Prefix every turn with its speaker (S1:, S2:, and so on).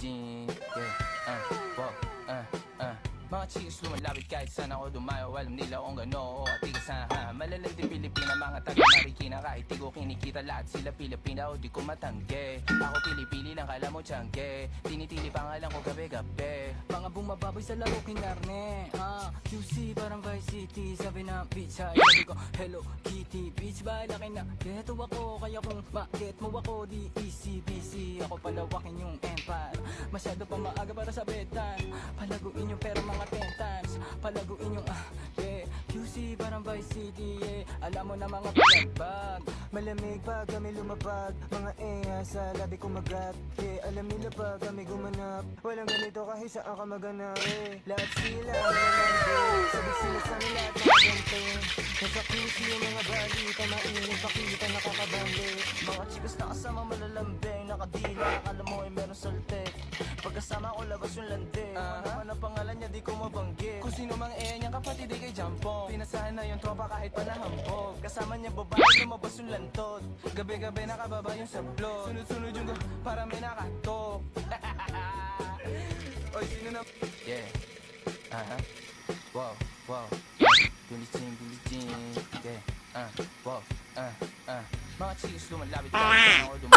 S1: bilijin. Yeah, wow, mga chicks lumalapit kahit saan ako dumayo. Alam nila kung gano o atigasan. Malalanding Pilipina, mga taga-Marikina. Kahit di ko kinikita, lahat sila Pilipina o di ko matangge. Ako pili-pili lang, kala mo tiyangge. Tinitili pangalan ko gabi-gabi. Mga bumababoy sa laro kinarne. QC parang Vice City. Sabi na bitch, sabi ko Hello Kitty. Bitch ba laki na geto ako. Kaya kung ma-get mo ako, di easy busy. Ako palawakin yung empire. Masyado pa maaga para sa betan. Palaguin yung pera mga 10 times. Palaguin yung QC parang Vice City, Alam mo na mga palagbag.
S2: Malamig pag kami lumapag. Mga sa labi kumagat. Alam nila pag kami gumanap. Walang ganito kahit saan ka maganap. Lahat sila malamig. Sabik sila sa nila at nakagante. Nasa QC yung mga balita. Mainit pakita nakakabambi.
S3: Mga chicas na kasama malalambing. Nakadila, akala mo ay meron saltek. Pagkasama ko labas yung lande. Ano ang pangalan niya di ko mabanggit.
S1: Kung sino mang niyang kapatid ay kay Jampong. Pinasahan na yung tropa kahit pa nahambog.
S3: Kasama niya babae lumabas yung lantod.
S1: Gabi-gabi nakababa yung sablot. Sunod-sunod yung para may nakatok. Oy, sino na? Yeah. Wow, wow. Bilijin. Yeah. Wow. Mga chicks lumalapit kahit saan ako dumayo.